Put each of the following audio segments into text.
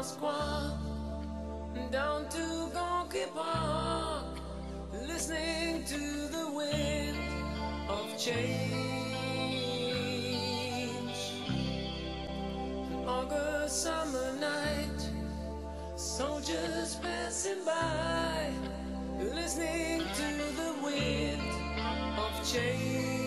Moscow down to Gorky Park, listening to the wind of change. An August summer night, soldiers passing by, listening to the wind of change.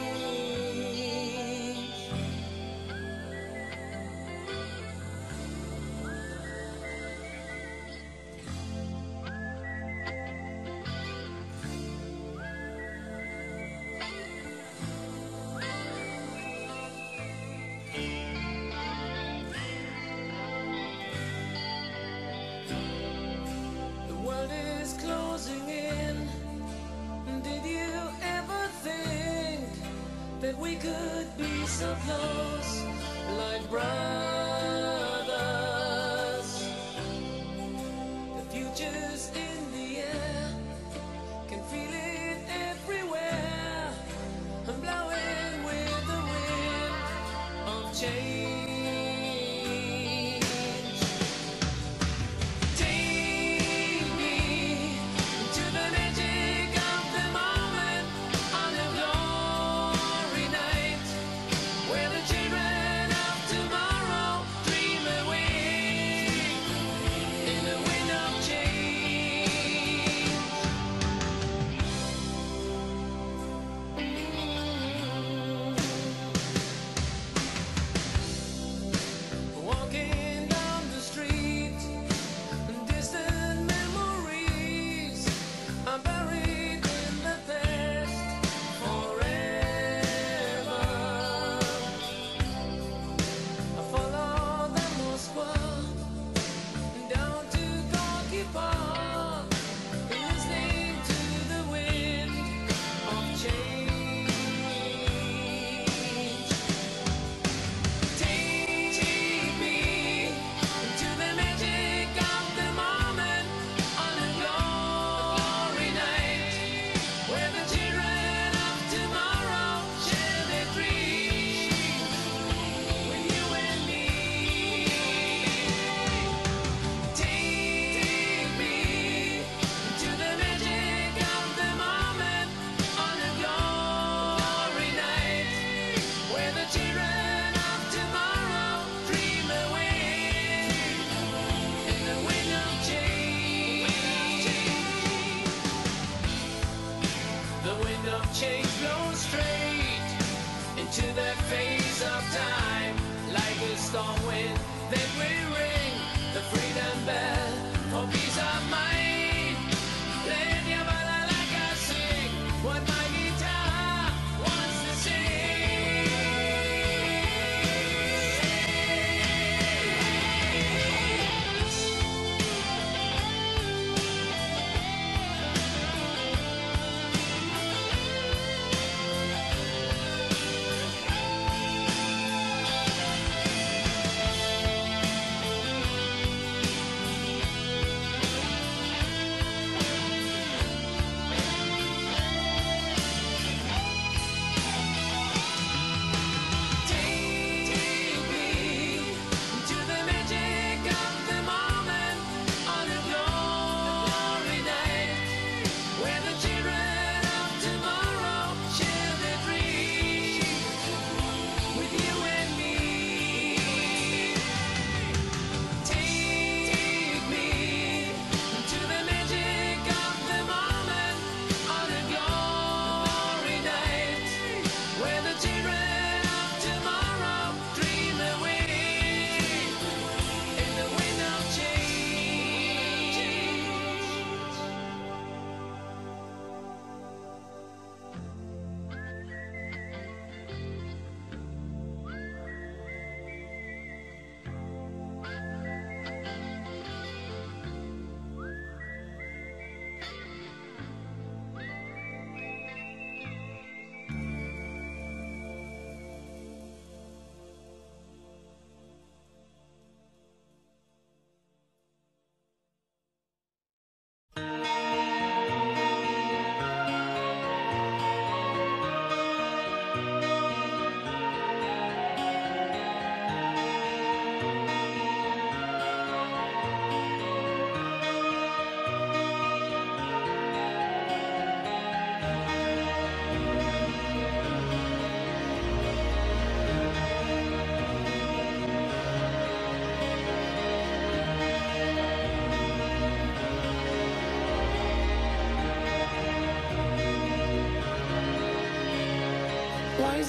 Closing in. Did you ever think that we could be so close, like brothers? The future's in the air, can feel it everywhere, I'm blowing with the wind of change. Change blows straight into that phase of time, like a storm wind. Then we ring the freedom bell for peace of mind. Play your bala like I sing what my guitar wants to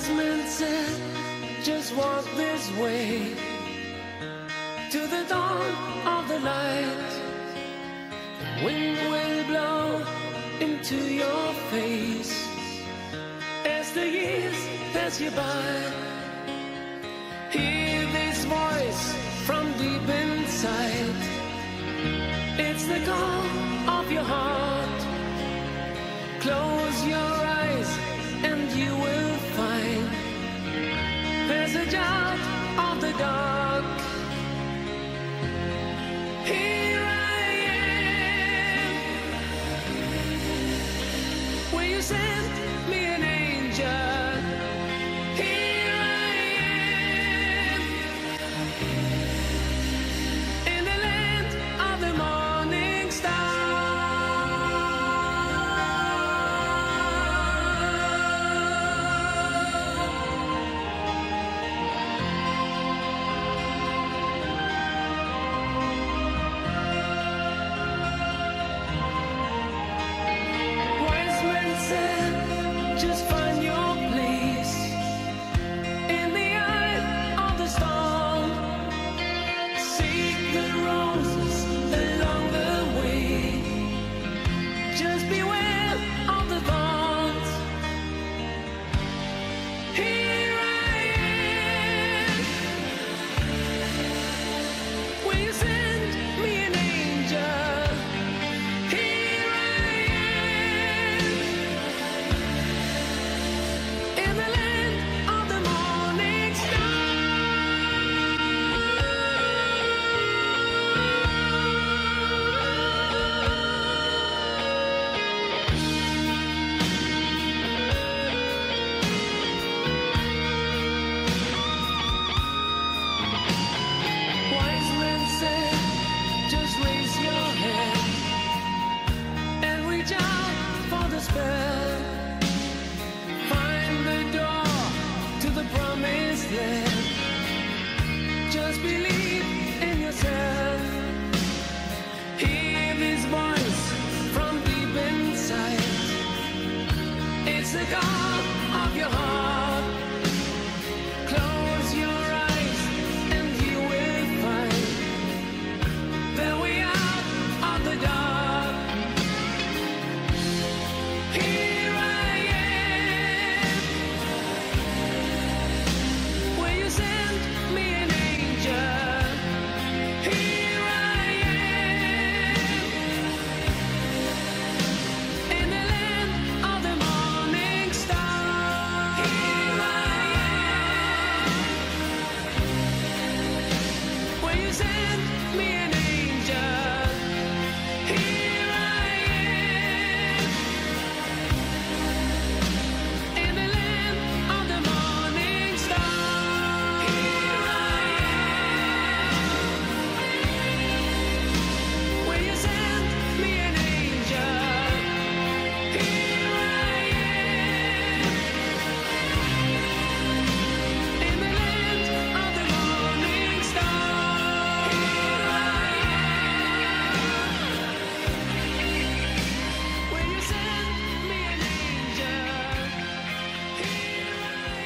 Wise men said, just walk this way to the dawn of the light. The wind will blow into your face as the years pass you by. Hear this voice from deep inside. It's the call of your heart. Close your eyes and you will find passage out of the dark. Here I am. Will you send me an angel? Here I am. In the land of the morning star. Wise men said, just find your place in the eye of the storm. Seek the roses along the way. Just beware of the thorns. Here I am. Will you send me an angel? Here I am. In the land of the morning star. Wise men said, just raise your hand and reach out for the spell. Find the door to the promised land. Just believe in yourself. Hear this voice from deep inside. It's the call of your heart. Close your eyes and you will find the way out of the dark. Here I am. Will you send me an angel? Here I am. In the land of the morning star. Here I am. Will you send me an angel? Here I am. In the land of the morning star. Here I am. Will you send me an angel? Here I am. In the land of the morning star. Here I am. Will you send me an angel? Here I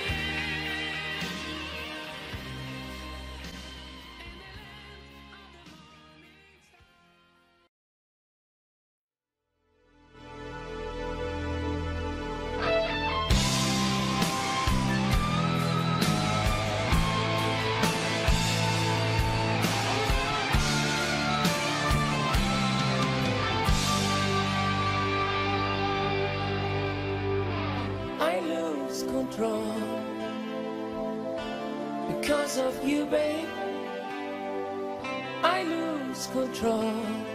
I lose control because of you, babe. I lose control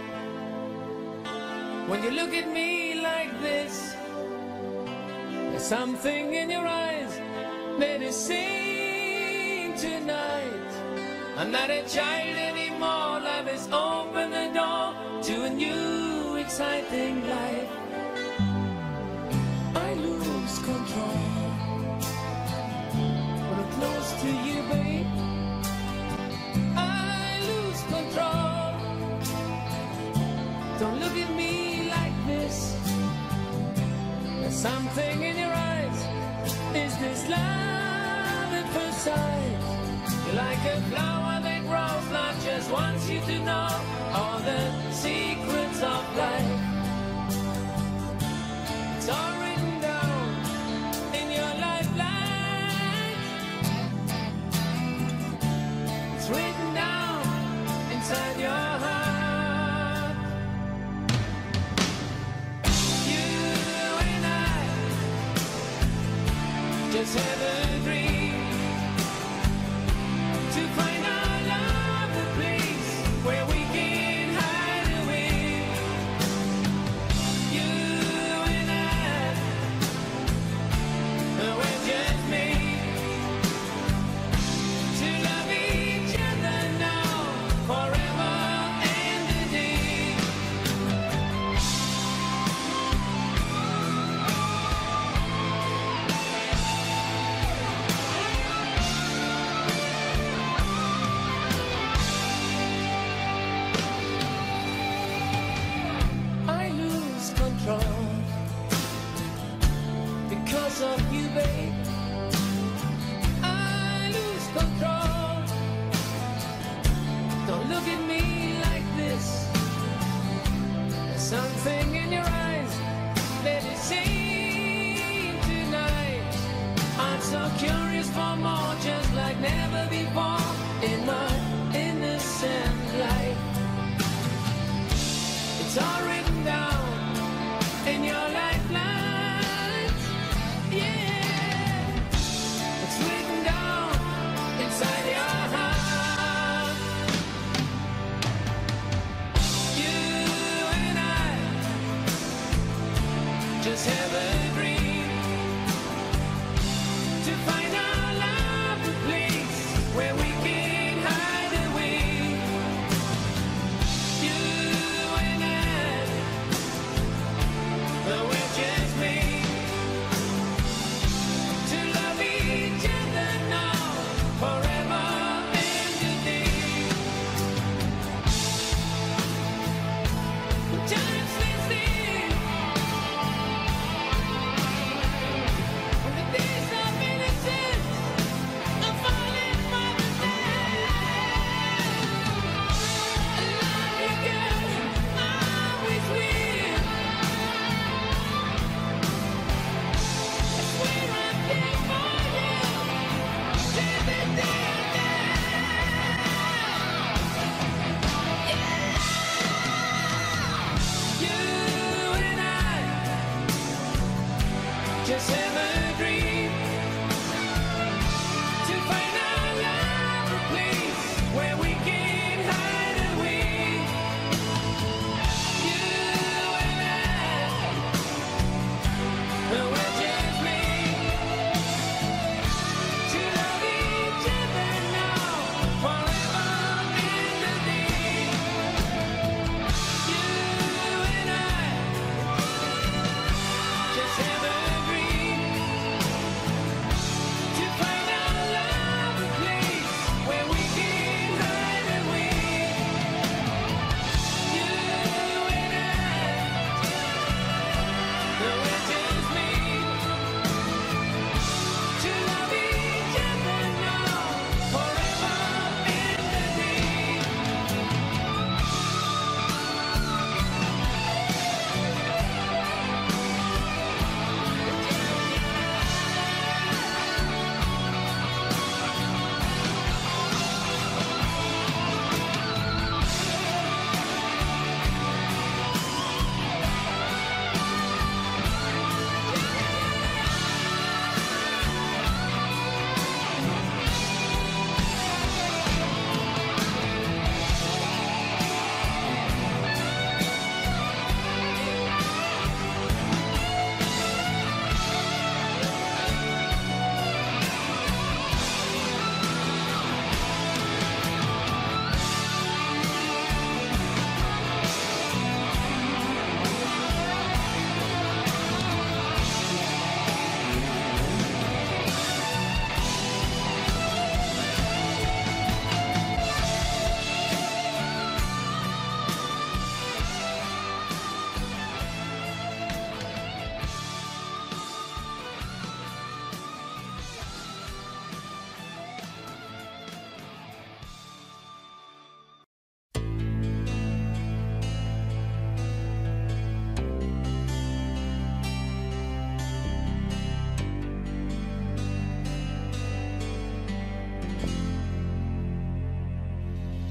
when you look at me like this. There's something in your eyes that is saying tonight, I'm not a child anymore. Life has opened the door to a new exciting life. I lose control when I'm close to you, babe. I lose control. Don't look at me like this. There's something in your eyes. Is this love? like a flower that grows, not just wants you to know all the secrets of life. It's all written down in your lifeline. It's written down inside your heart. You and I just have a dream to find our love, a place where we can hide away. You and I, we're just made to love each other now, forever and a day.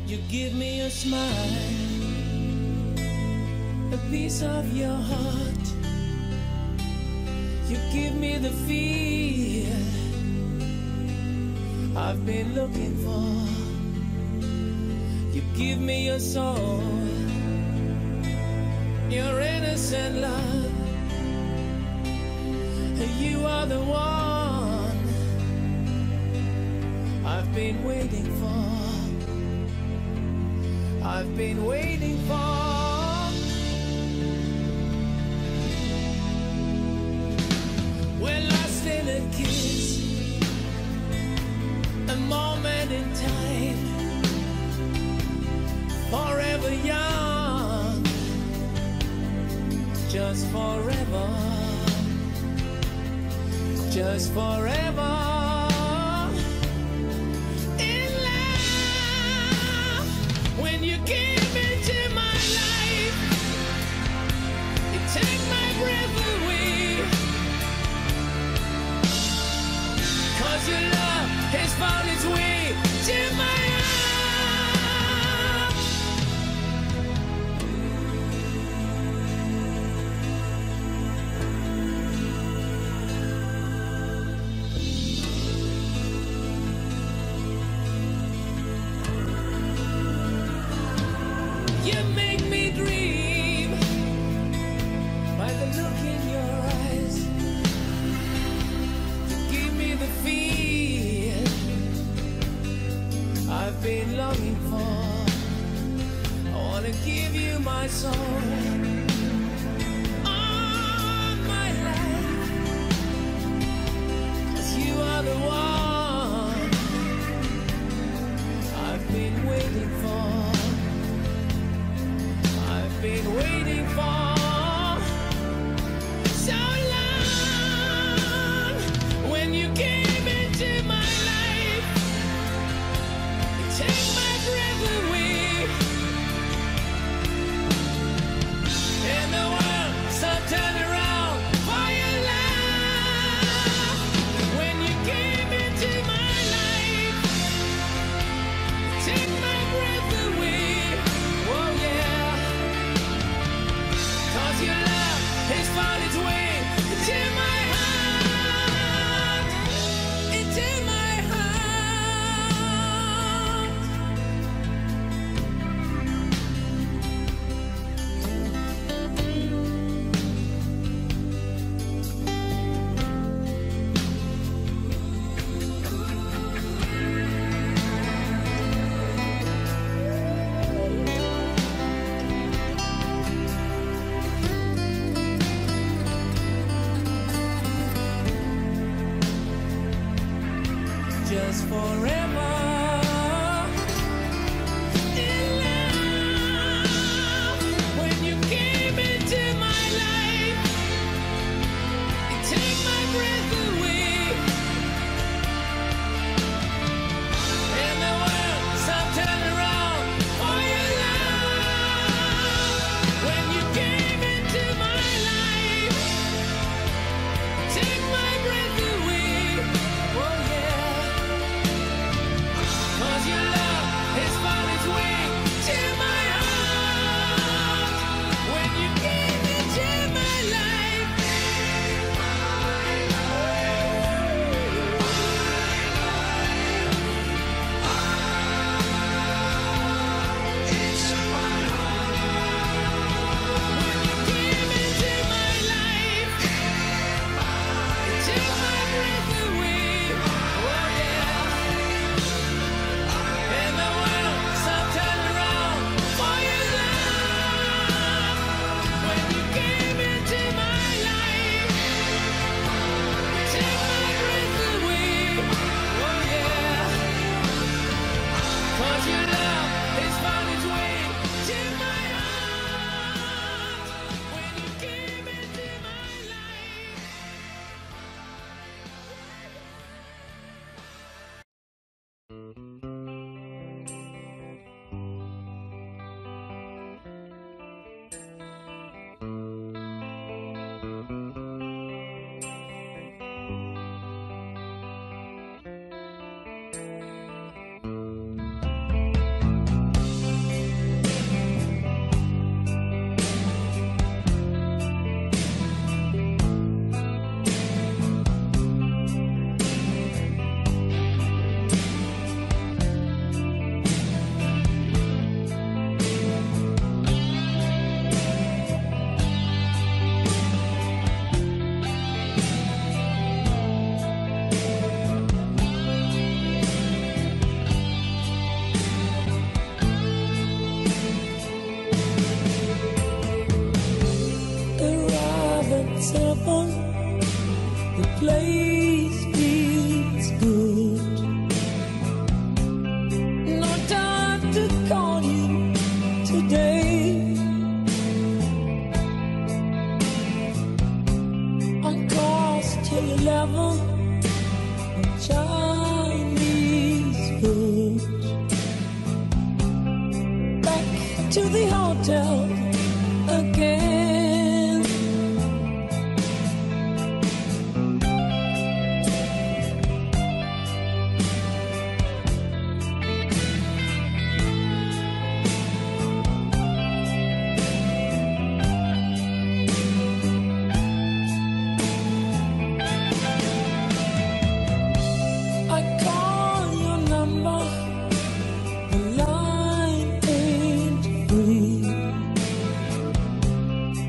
You give me a smile, a piece of your heart. You give me the feel I've been looking for. You give me your soul, your innocent love. You are the one I've been waiting for. I've been waiting for. We're lost in a kiss, a moment in time, forever young, just forever, just forever. In love, when you came into my life, you take my breath away. 'Cause your love has found its way to my heart. You make me dream by the look in your eyes. You give me the feel I've been longing for. I wanna give you my soul, all my life, 'cause you are the one I've been waiting for. I've been waiting for so long. When you came into my life, you take my breath away, and the world started turning around for your love. When you came into my life, you take my breath away. Oh yeah, 'cause your love has found its way into my heart, into my heart. Just forever. In love, when you came into my life, you take my breath away, and the world started turning around for your love. When you came into my life, take my breath away. Oh yeah, 'cause your love has found its way to my heart. When you came into my life, when you came into my life, you took my breath away. Oh yeah, and the world started turning around for your love. When you came into my life, you took my breath away. Oh yeah, 'cause your love has found its way to my heart. When you came into my life. to the hotel again. I call your number, the line ain't free.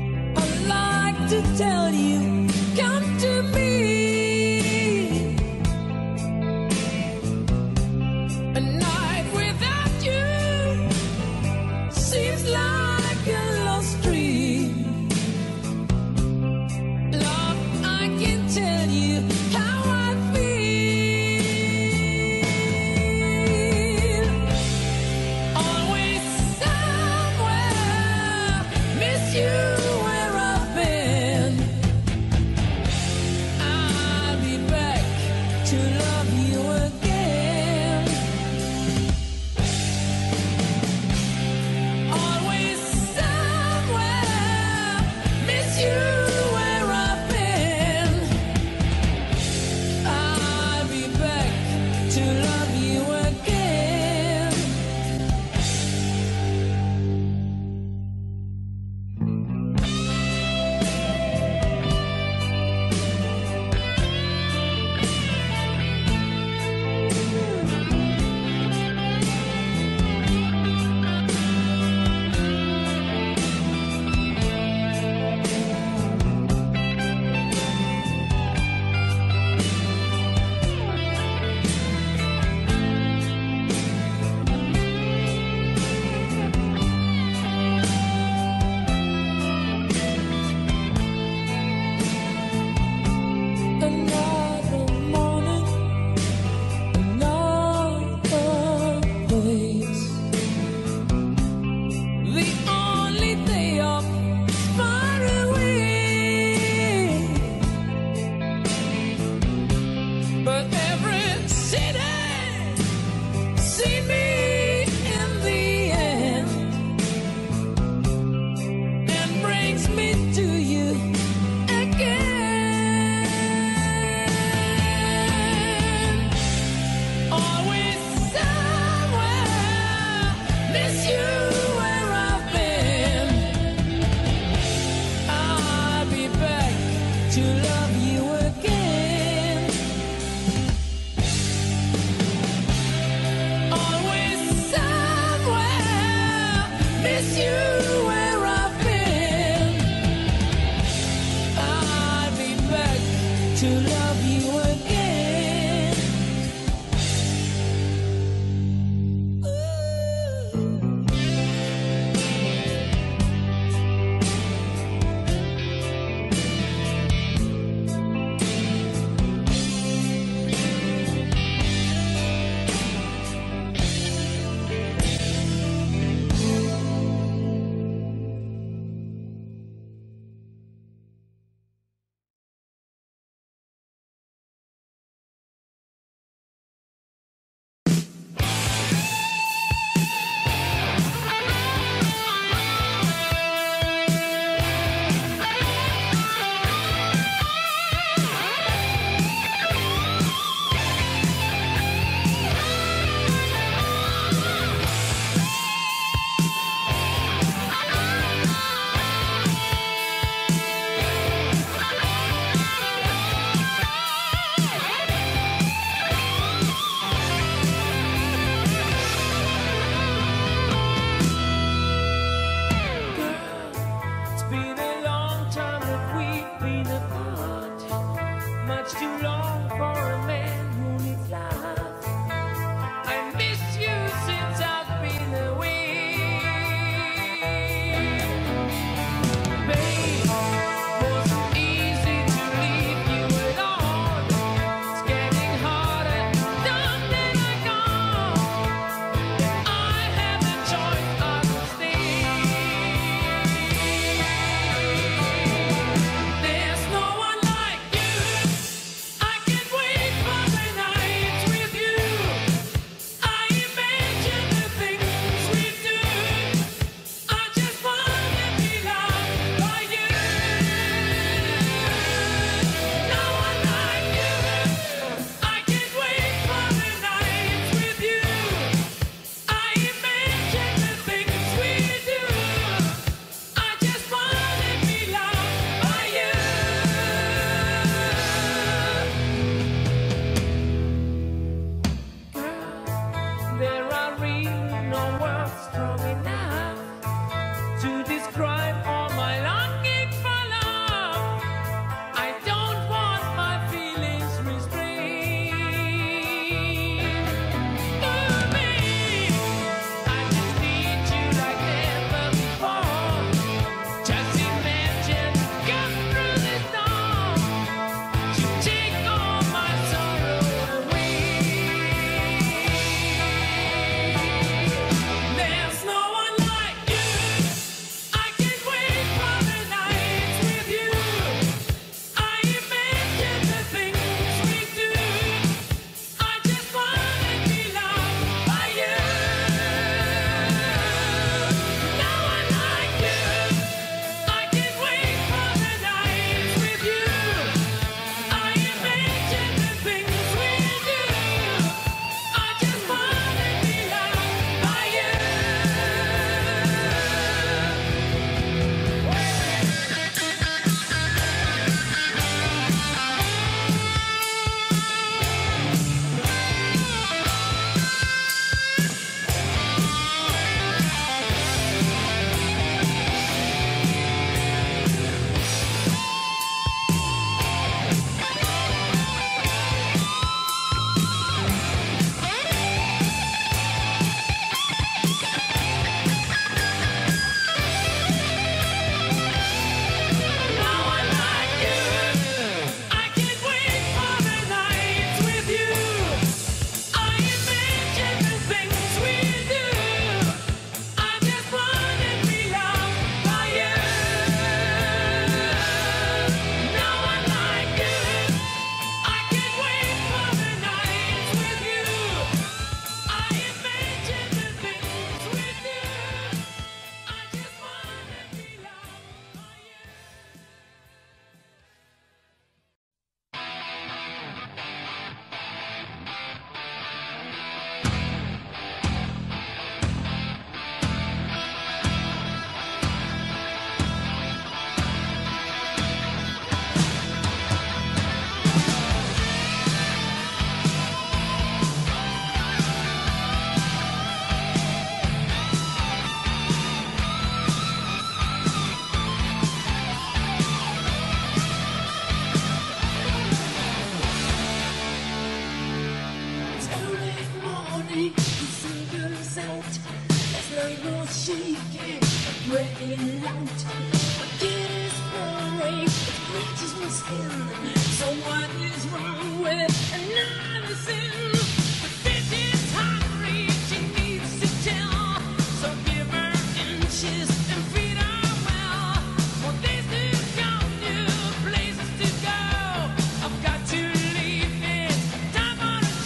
night was shaking, breaking out. Again it's pouring, it scratches my skin. So what is wrong with another sin? The bitch is hungry, she needs to tell. So give her inches and feed her well. More days to come, new places to go. I've got to leave, it's time for a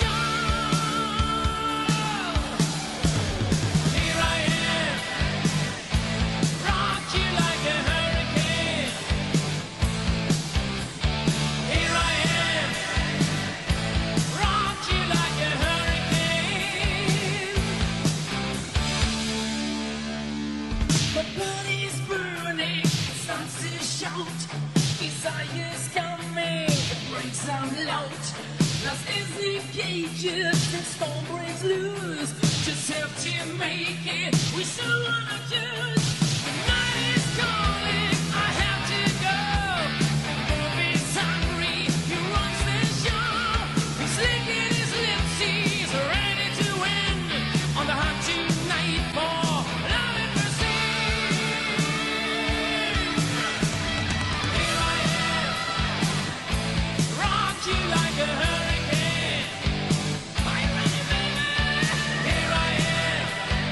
job. Here I am, rock you like a hurricane. Here I am, rock you like a hurricane. My body's burning, it starts to shout. Desire's coming, it breaks out loud. Lost is the cages, the storm breaks loose. Just have to make it, we still wanna choose. The night is calling, I have to go. The movie's hungry, he runs the show. He's licking his lips, he's ready to win. On the hunt tonight for love and mercy. Here I am, rock you like a hurricane. Are you ready, baby? Here I am,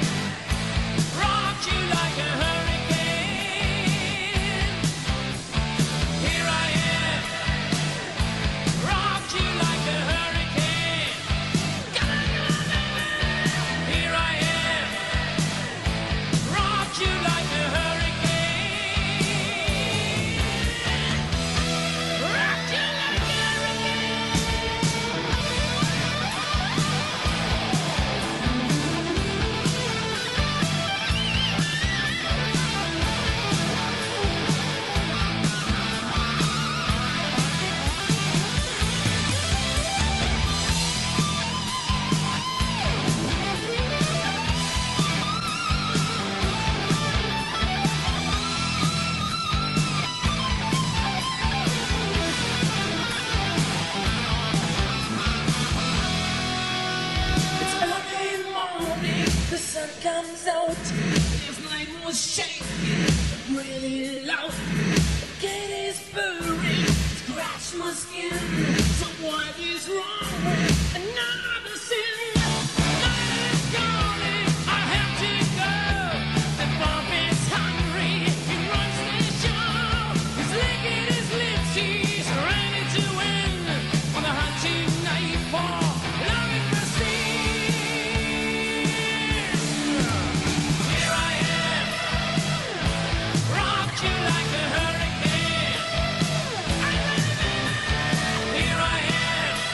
rock you like a hurricane. Here I am, rock you like a hurricane. Come on, baby. Here I am, rock you like a hurricane. Rock you like a It's early morning, the sun comes out. This night was shaking, really loud. The gate is burning, scratch my skin. So what is wrong with another sin? Night is calling, I have to go. The bomb is hungry, he runs the show. He's licking his lips, he's ready to win. On the hunt tonight for love and mercy. Here I am, rock you like a hurricane. Here I am,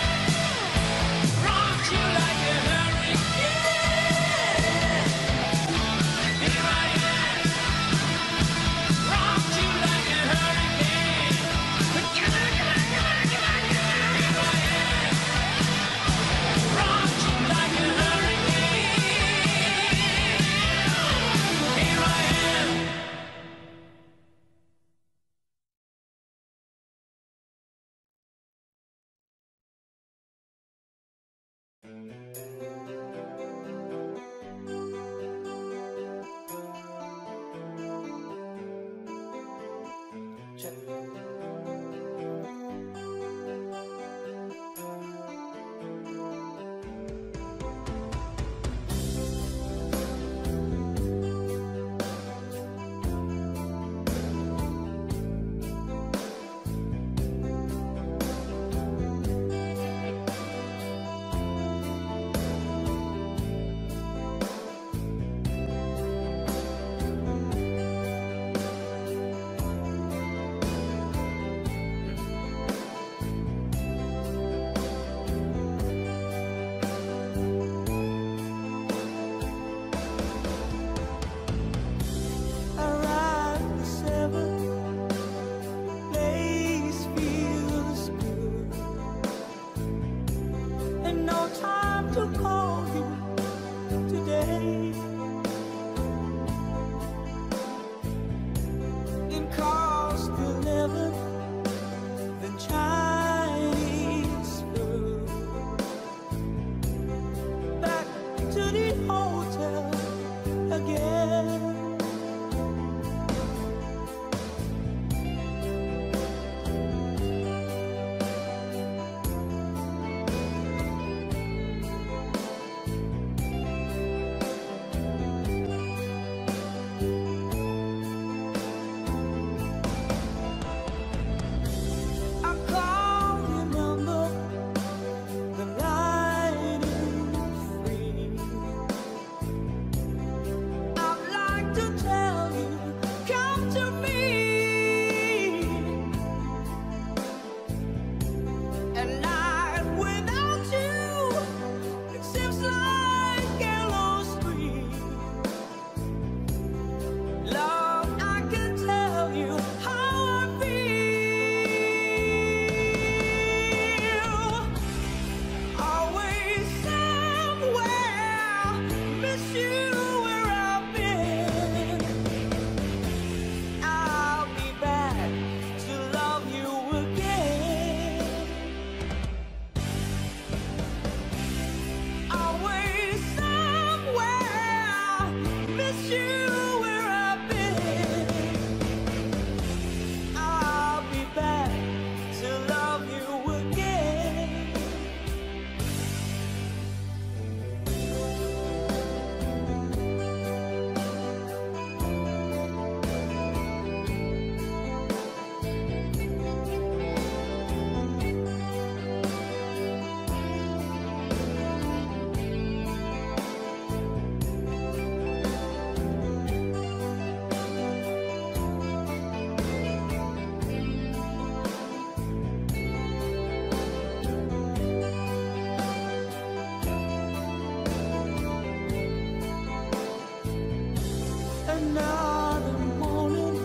another morning,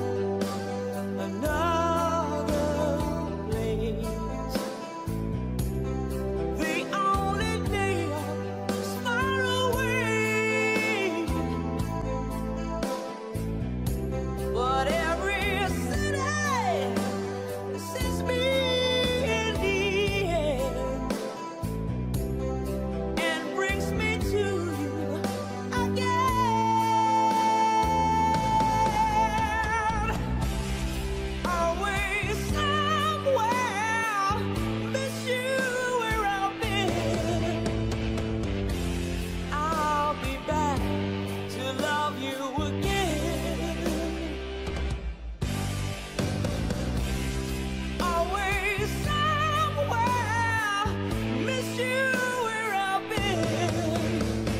another place. The only day is far away, but every city sees me in the end and brings me to you again. Always somewhere, miss you where I've been. I'll be back to love you again. Always somewhere, miss you where I've been.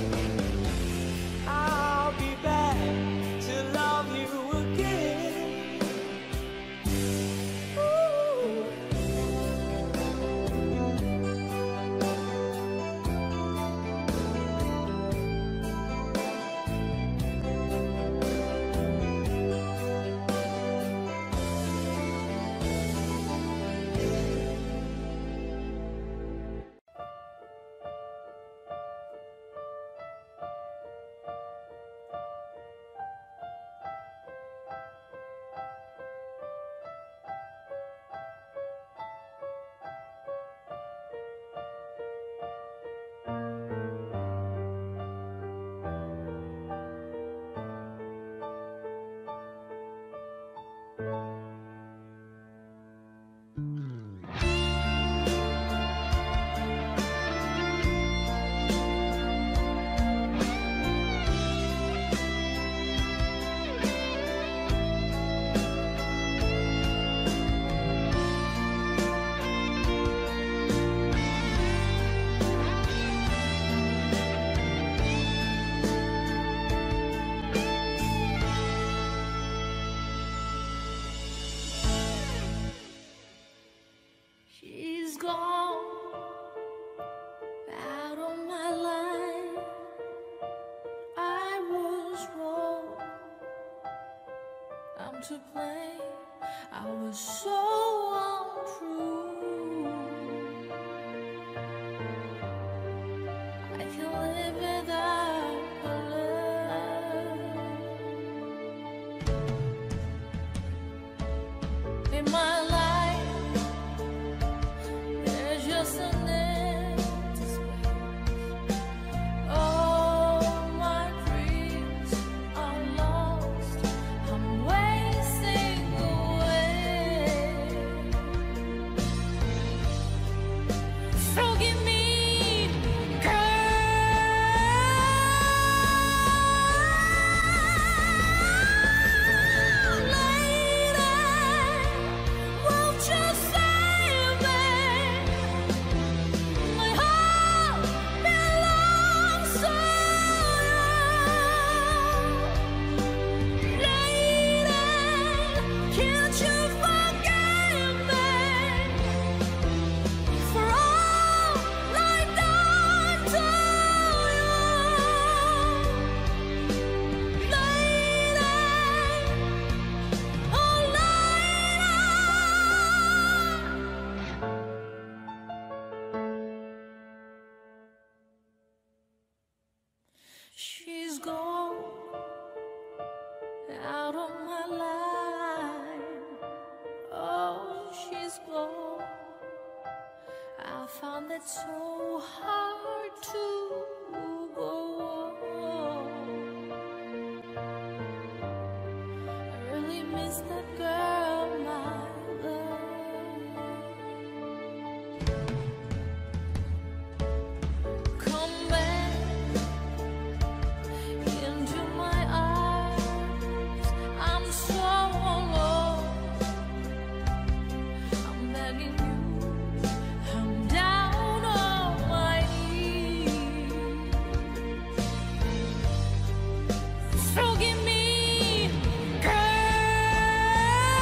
I'll be back to love you again. Ooh. She's gone out of my life. I was wrong. I'm to blame. I was so untrue. I can live without her love. In my life, there's just an empty space. All my dreams are lost. I'm wasting away. Forgive me, girl. Lady, won't you save me? My heart belongs to you. Lady, can't you forgive me for all I've done to you? Lady, oh lady. She's gone out of my life. Oh, she's gone. I found it so hard to go on. I really miss that girl, my love. Come back into my arms. I'm so alone. I'm begging you. I'm down on my knees. Forgive me, girl.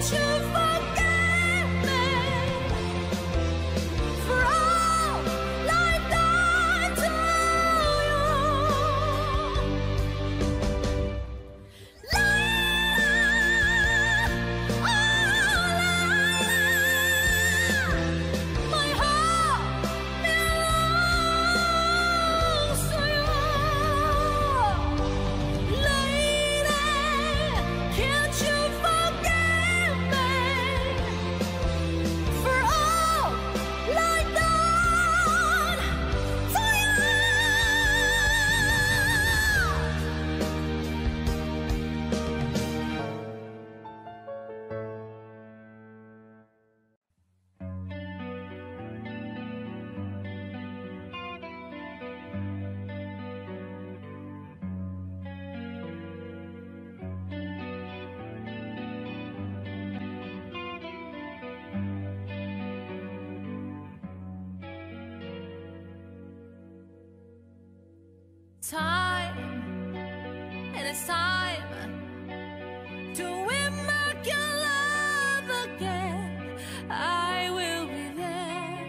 Time, and it's time to win back your love again. I will be there.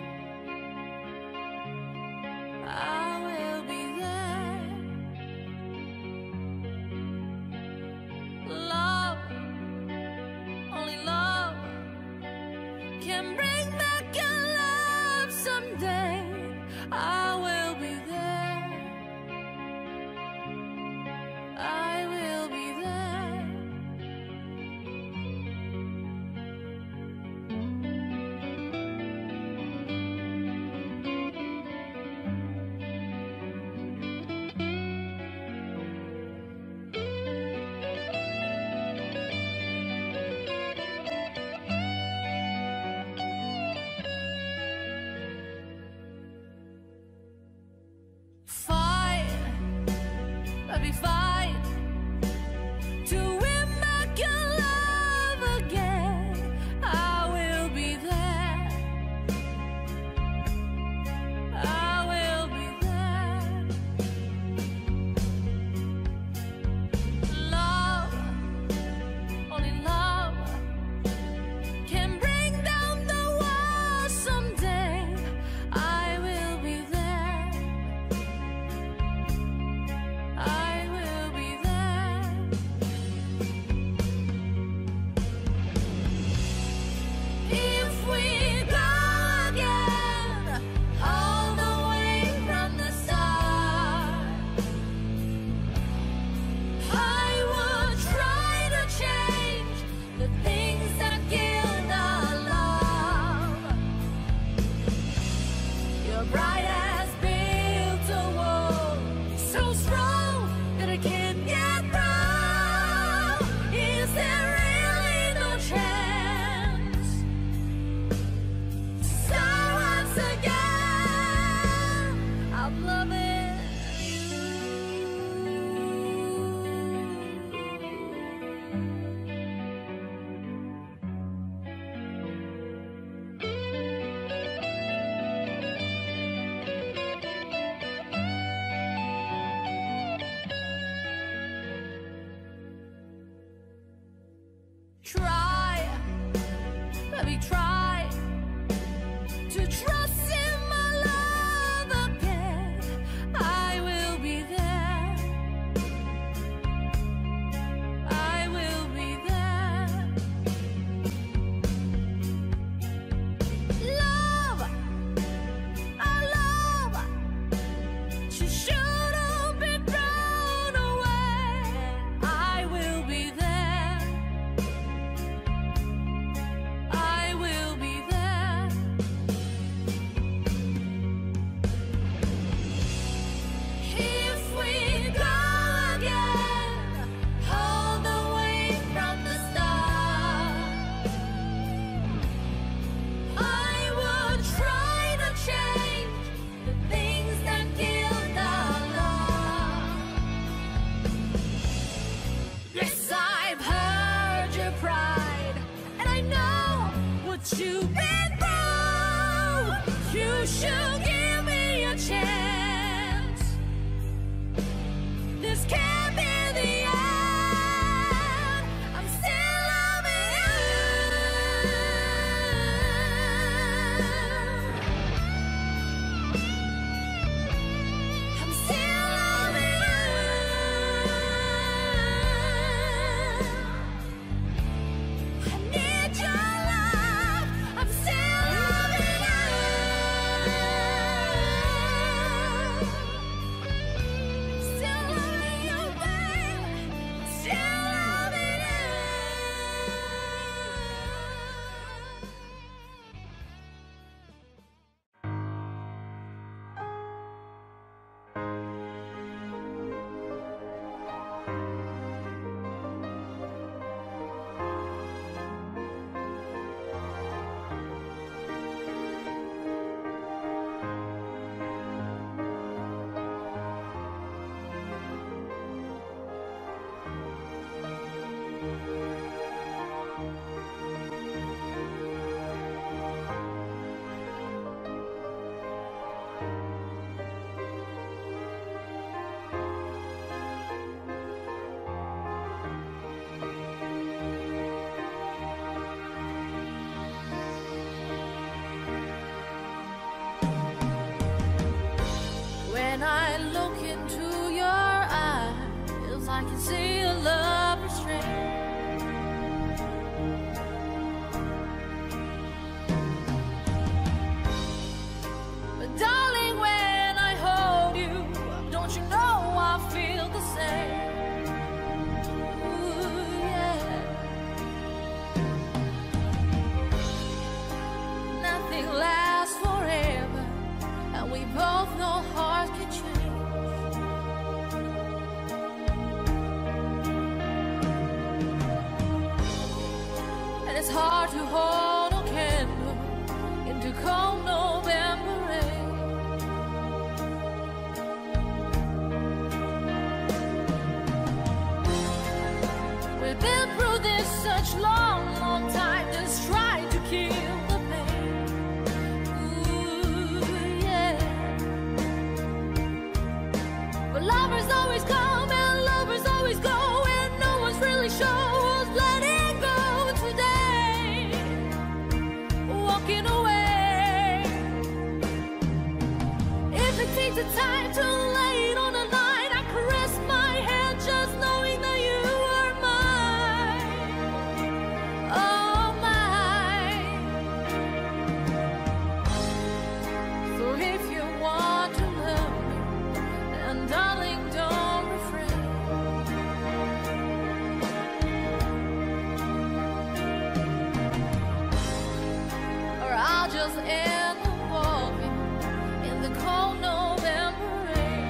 I will be there. Love, only love can bring back your love someday. I will be there. I will be there. Fight, baby, fight to win back your love again. I will be there. I will be there. Love, only love can bring down the walls someday. I will be there. I will be there. If we go again, all the way from the start, I would try to change the things that killed our love. Your bride has built a wall so strong that it can't get through. Is there really no chance? So once again, I'm loving you. Try, baby, try to trust in my love again. I will be there. I will be there. Love, our love, she shouldn't be thrown away. I will be there. I will be there. If we go again, all the way from the start, I would try to change the things that killed our love. Yes, I've heard your pride, and I know what you've been through. You should give me a chance. This can't be the end. I'm still loving you. I can see your love restrained. But darling, when I hold you, don't you know I feel the same? Ooh, yeah. Nothing lasts forever, and we both know hearts can change. It's hard to hold a candle into cold November rain. We've been through this such long, long time, just trying to kill the pain. Ooh, yeah. But lovers always come and lovers always go, and no one's really sure who's letting go today. Walking away. If it takes the time to lay it on the line, I caress my hand just knowing that you are mine. Oh, mine. So if you want to love me, then darling, don't refrain. Or I'll just end up walking in the cold November rain.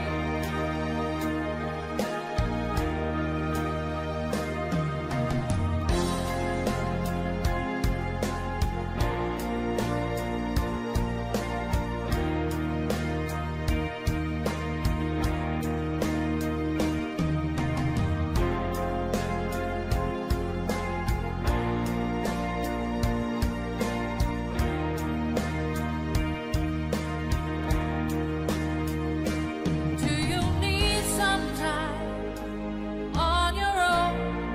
Do you need some time on your own?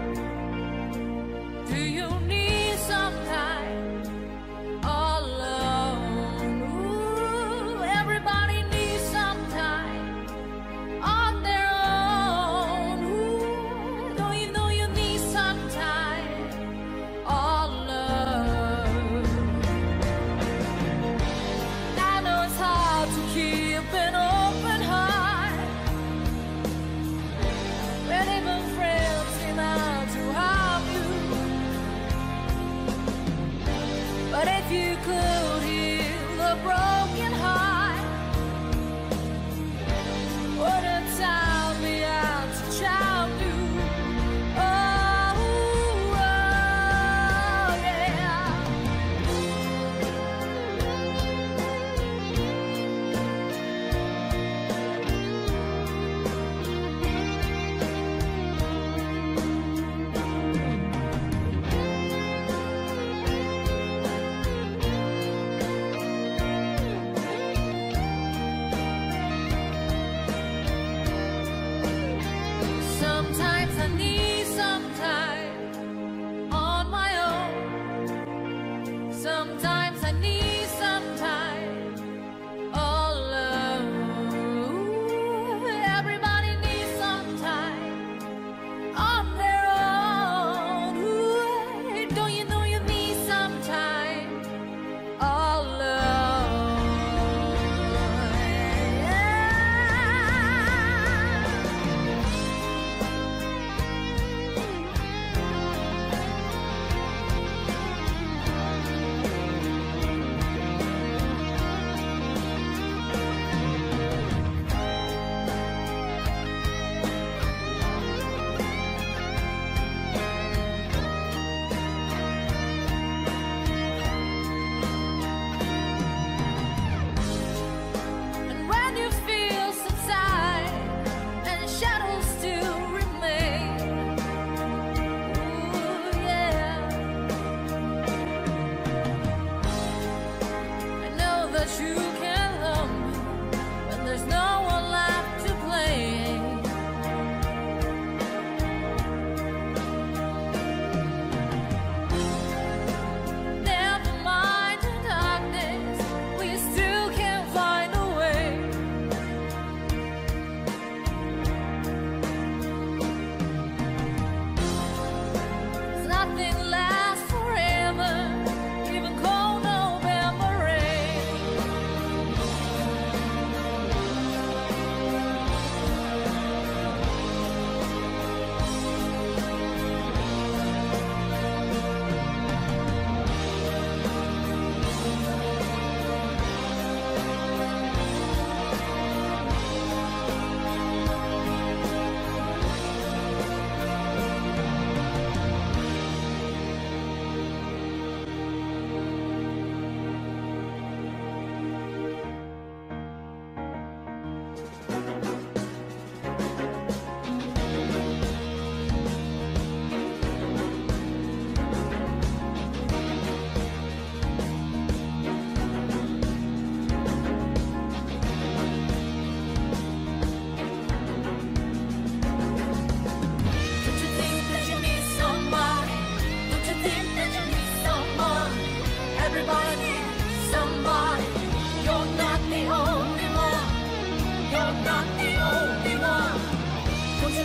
Do you need some time all alone? Ooh, everybody needs some time on their own. Ooh, don't you know you need some time all alone? I know it's hard to keep an open heart when even friends seem out to harm you. But if you could heal a broken heart, would a time be out to charm you? Oh, oh, yeah.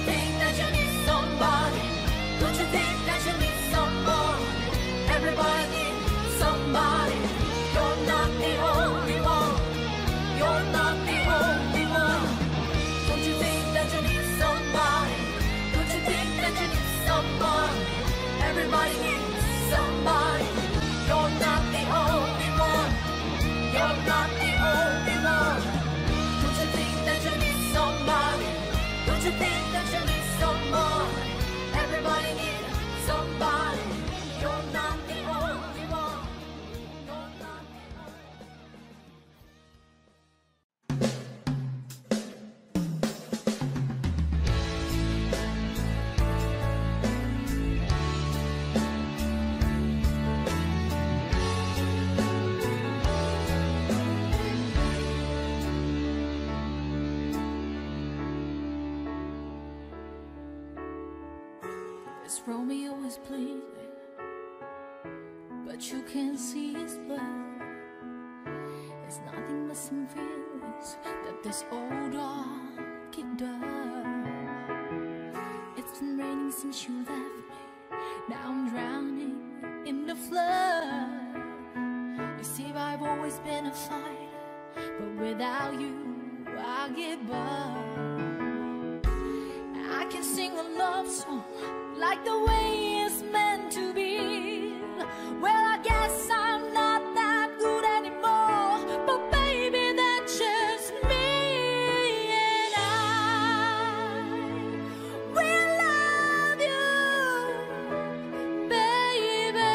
think that you need somebody? Don't you think that you need someone? Everybody needs somebody. You're not the only one. You're not the only one. Don't you think that you need somebody? Don't you think that you need someone? Everybody needs somebody. You're not the only one. You're not the only one. Don't you think that you need somebody? Don't you think that you need someone? Everybody needs somebody. You're not the only one. You're not the Yes, Romeo is pleading, but you can't see his blood. It's nothing but some feelings that this old dog does. It's been raining since you left me. Now I'm drowning in the flood. You see, I've always been a fighter, but without you, I give up. I can sing a love song like the way it's meant to be. Well, I guess I'm not that good anymore, but baby, that's just me. And I will love you, baby,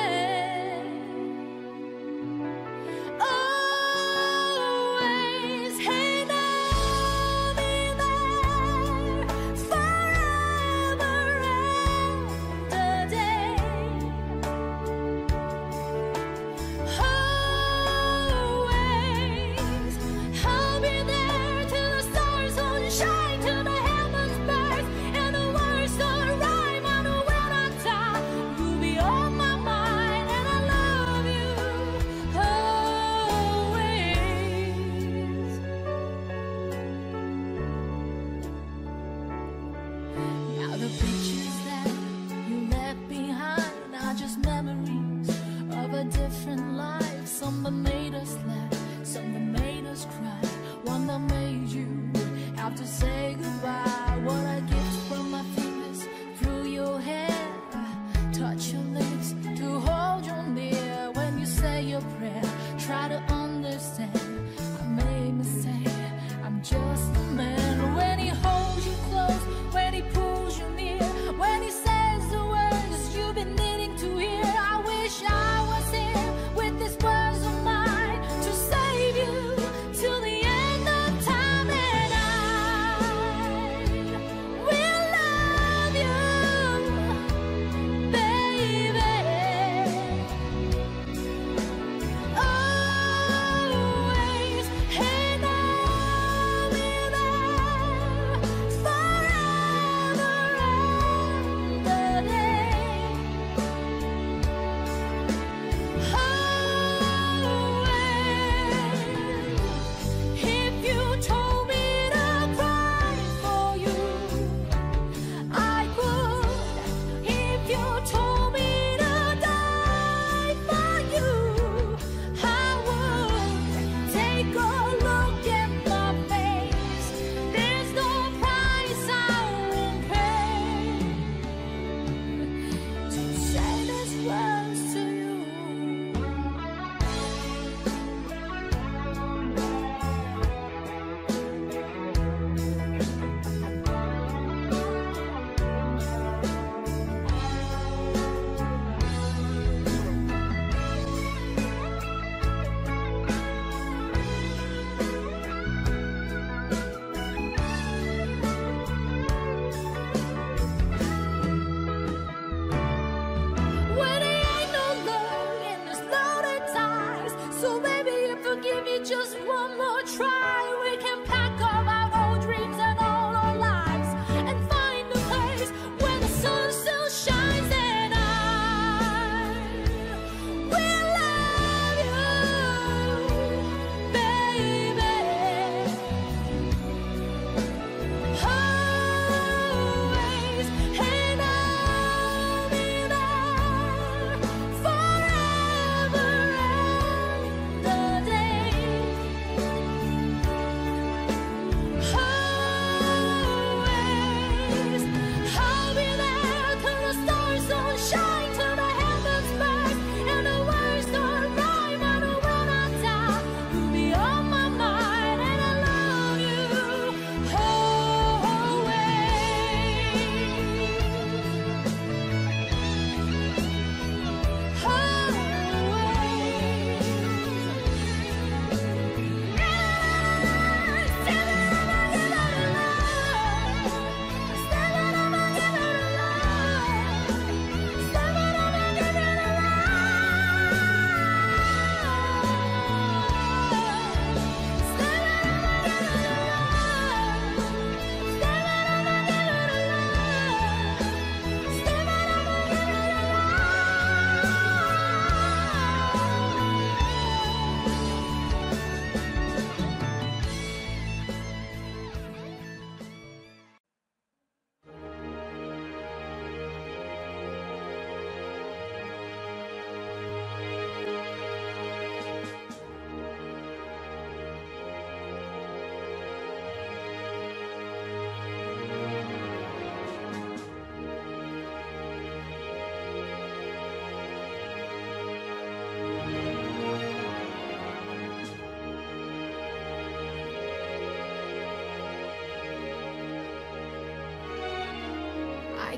always. Hey, now be there forever and a day. Always, I'll be there till the stars don't shine, till the heavens burst and the words don't rhyme. I know when I die, you'll be on my mind, and I love you always. Now the pictures that you left behind are just memories of a different life. Some that made us laugh, some that made us cry, one that made you have to say goodbye. What I gift from my fingers through your hair, touch your lips to hold you near. When you say your prayer, try to understand. I made mistake, I'm just a man. When he holds you close, when he pulls you near, when he says the words you've been needing to hear, I wish I was here with these words of mine to save you till the end of time. And I will love you, baby, always.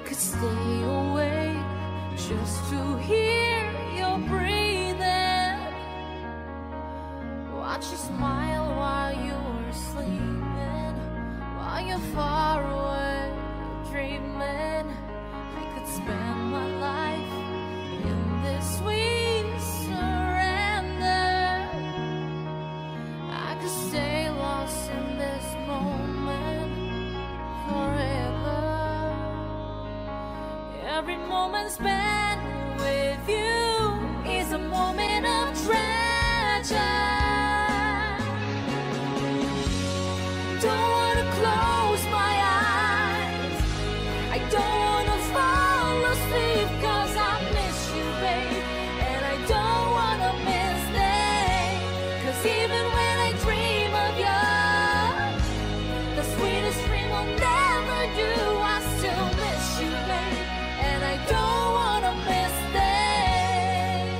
could stay awake just to hear your breathing, watch you smile while you're sleeping, while you're far away dreaming. I could spend my life in this sweet surrender. I could stay lost in this moment forever. Every moment spent with you is a moment of treasure. Don't wanna close my eyes, I don't wanna fall asleep, 'cause I miss you, babe, and I don't wanna miss days. 'Cause even when I dream of you, the sweetest dream will never do. I still miss you, babe, and I don't wanna miss days.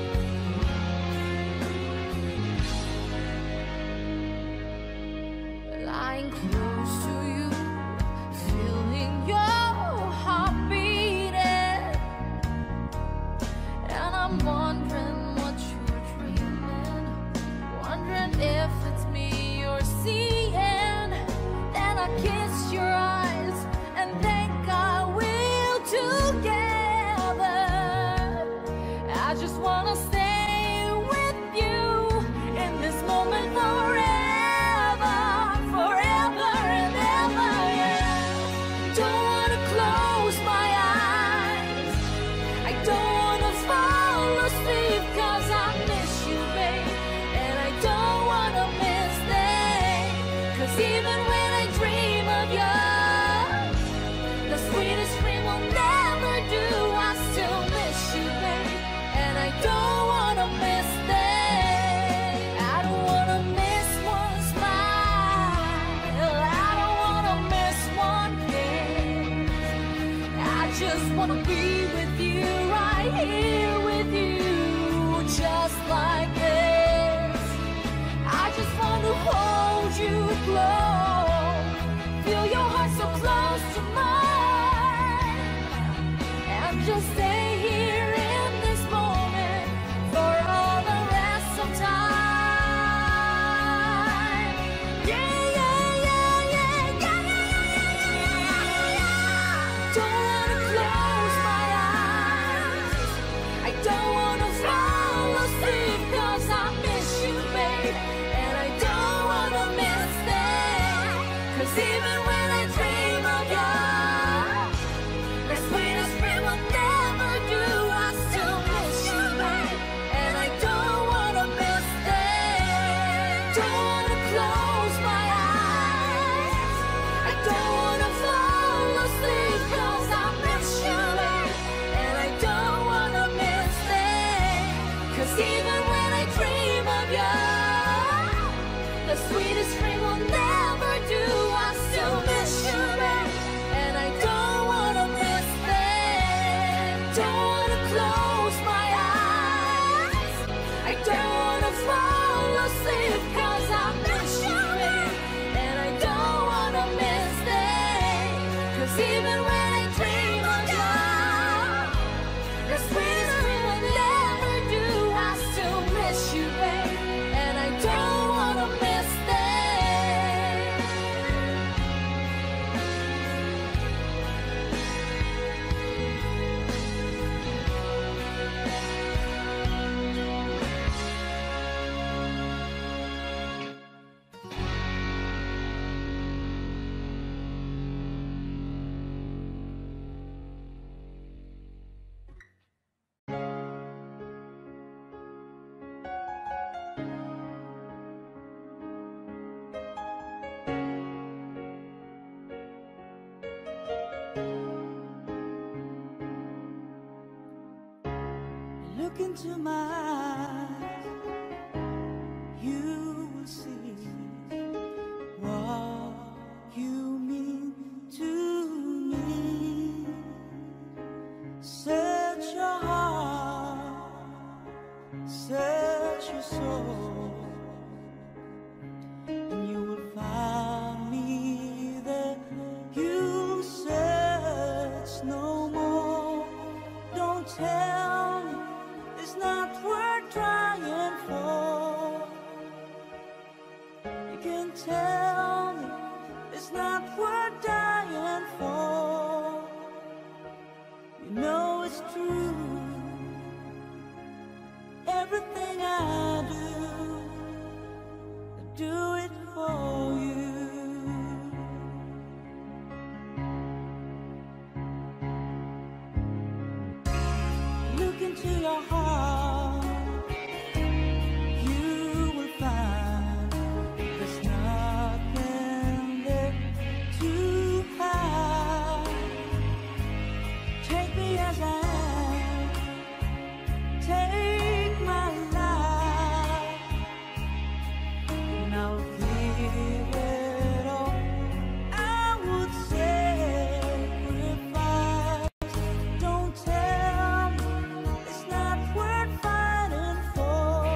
Lying close to you, feeling your heart beating, and I'm wondering what you're dreaming, wondering if it's me you're seeing. Then I kiss your eyes and thank God we're together. I just wanna stay with you in this moment forever, forever and ever, yeah. Don't wanna close my eyes, I don't wanna fall asleep, 'cause I miss you, babe, and I don't wanna miss days. 'Cause even when I dream of you, the sweetest dream will never do. I still miss you, babe, and I don't wanna miss days. I don't wanna miss one smile, I don't wanna miss one kiss. I just wanna be with you, right here with you, just like this. I just wanna hold you close, feel your heart so close to mine, and just stay here in this moment for all the rest of time. Yeah, yeah, yeah, yeah, yeah, yeah, yeah, yeah. Don't wanna close my eyes, I don't wanna fall asleep, 'cause I miss you, babe, and I don't wanna miss days. 'Cause even when I dream of you, the sweetest dream will never do. I still miss you, babe, and I don't wanna miss days. Don't wanna close my eyes, I don't wanna fall asleep, 'cause I miss you, babe, and I don't wanna miss days. 'Cause even when I dream of you, the sweetest dream will never do. I still miss you, babe, and I don't wanna miss days. Don't wanna close my eyes, I don't wanna fall asleep, 'cause I miss you, babe, and I don't wanna miss days. 'Cause even when I dream of you, the sweetest dream will never do. I still miss you, babe, and I don't wanna miss days. Look into my eyes, you will see what you mean to me. Search your heart, search your soul, and you will find me there. You search no worth trying for. You can tell me it's not worth dying for. You know it's true. Everything I do it for you. Look into your heart, you will find there's nothing there to hide. Take me as I am, take my life, and I'll give it all. I would sacrifice. Don't tell me it's not worth fighting for.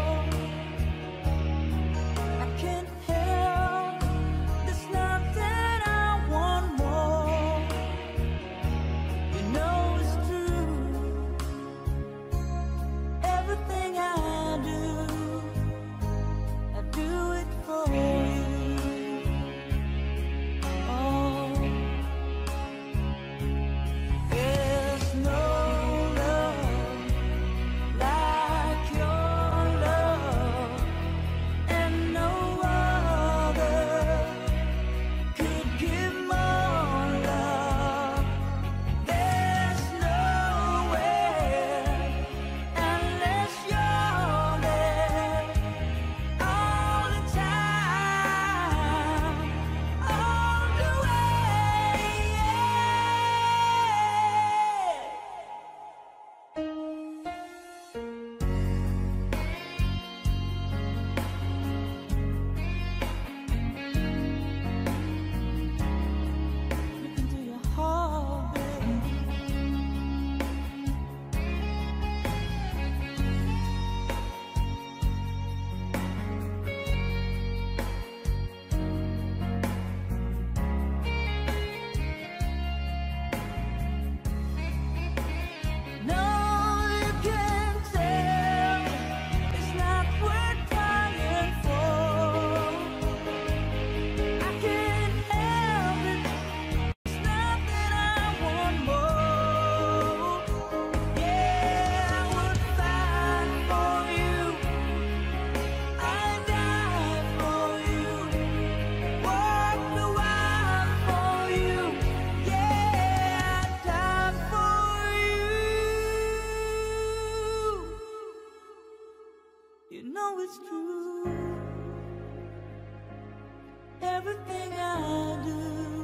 I can't help, there's nothing I want more. You know it's true. Everything I do it for you. Oh, there's no love like your love, and no other could give more love. There's nowhere unless you're there all the time, all the way. Look into your heart, baby. No, you can't tell me it's not worth trying for. I can't help it, it's nothing I want more. Yeah, I would fight for you, I'd die for you, walk the wild for you. Yeah, I'd die for you. You know it's true. Everything I do